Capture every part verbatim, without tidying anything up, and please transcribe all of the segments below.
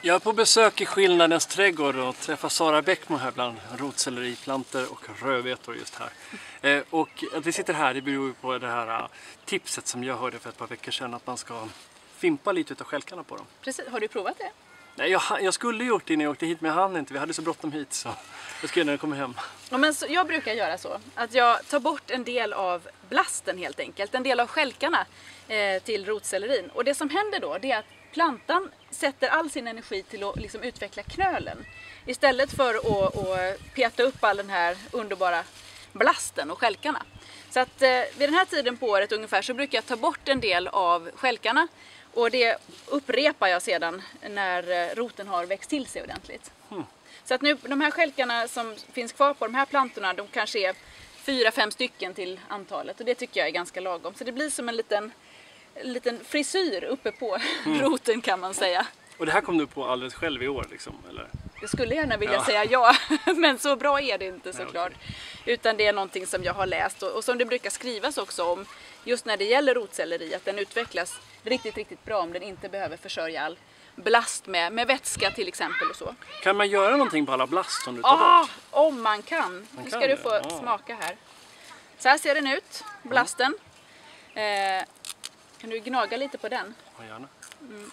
Jag är på besök i Skillnadens trädgård och träffar Sara Bäckmo här bland rotsälleriplantor och rödbetor just här. Eh, och att vi sitter här, det beror på det här uh, tipset som jag hörde för ett par veckor sedan, att man ska fimpa lite utav stjälkarna på dem. Precis, har du provat det? Nej, jag, jag skulle gjort det när jag åkte hit, men jag hann inte. Vi hade så bråttom hit, så jag ska göra när jag kommer hem. Ja, men så, jag brukar göra så att jag tar bort en del av blasten helt enkelt, en del av stjälkarna eh, till rotsellerin. Och det som händer då, det är att plantan sätter all sin energi till att liksom utveckla knölen. Istället för att, att peta upp all den här underbara blasten och stjälkarna. Så att eh, vid den här tiden på året ungefär så brukar jag ta bort en del av stjälkarna. Och det upprepar jag sedan när roten har växt till sig ordentligt. Mm. Så att nu, de här stjälkarna som finns kvar på de här plantorna, de kanske är fyra, fem stycken till antalet. Och det tycker jag är ganska lagom. Så det blir som en liten, en liten frisyr uppe på mm. roten, kan man säga. Och det här kom du på alldeles själv i år liksom, eller? Jag skulle gärna vilja ja. säga ja, men så bra är det inte såklart. Nej, okay. Utan det är någonting som jag har läst och, och som det brukar skrivas också om, just när det gäller rotselleri, att den utvecklas riktigt, riktigt bra om den inte behöver försörja all blast med, med vätska till exempel och så. Kan man göra någonting på alla blast som du tar ah, bort? Om man kan. Man nu kan ska det. du få ah. smaka här. Så här ser den ut, blasten. Mm. Eh, kan du gnaga lite på den? Ja, gärna. Mm.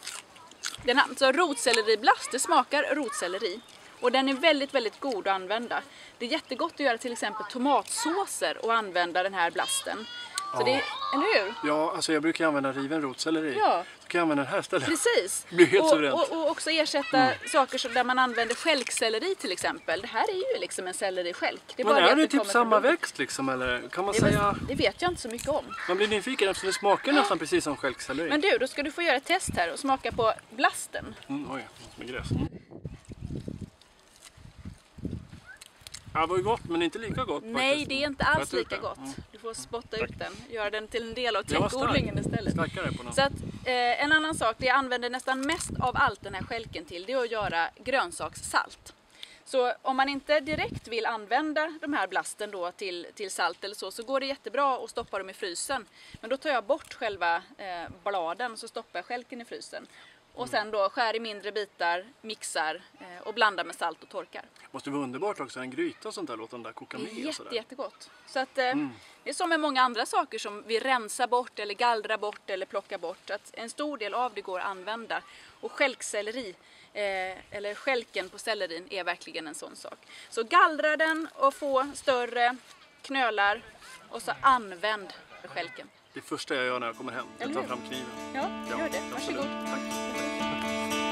Den här, så rotselleriblast, det smakar rotselleri. Och den är väldigt, väldigt god att använda. Det är jättegott att göra till exempel tomatsåser och använda den här blasten. Så ja. det, eller hur? Ja, alltså jag brukar använda riven rotselleri. Ja. Så kan jag använda den här istället. Precis. Det blir helt och, suveränt. och, och också ersätta mm. saker som, där man använder stjälkselleri till exempel. Det här är ju liksom en selleristjälk. Det är Men bara är det, det det typ samma växt liksom, eller kan man det, säga? Det vet jag inte så mycket om. Man blir nyfiken eftersom det smakar nästan precis som stjälkselleri. Men du, då ska du få göra ett test här och smaka på blasten. Mm, oj, med gräs. Ja, det var ju gott, men inte lika gott. Nej, faktiskt. det är inte alls lika det. gott. Mm. Du får spotta Tack. ut den. Göra den till en del av Jag var täckodlingen stark. istället. Starkare på något. Så att, eh, en annan sak, det jag använder nästan mest av allt den här stjälken till, det är att göra grönsakssalt. Så om man inte direkt vill använda de här blasten då till, till salt eller så, så går det jättebra att stoppa dem i frysen. Men då tar jag bort själva eh, bladen och så stoppar jag stjälken i frysen. Och sen då skär i mindre bitar, mixar eh, och blandar med salt och torkar. Måste vara underbart också, en gryta och sånt där, låta den där koka med. Jätte, och sådär. jättegott. Så att, eh, mm. det är som med många andra saker som vi rensar bort eller gallrar bort eller plockar bort. Att en stor del av det går att använda. Och stjälkselleri, eh, eller stjälken på sellerin, är verkligen en sån sak. Så gallra den och få större knölar och så använd stjälken. Det första jag gör när jag kommer hem, jag tar fram kniven. Ja, gör det. Varsågod. Tack.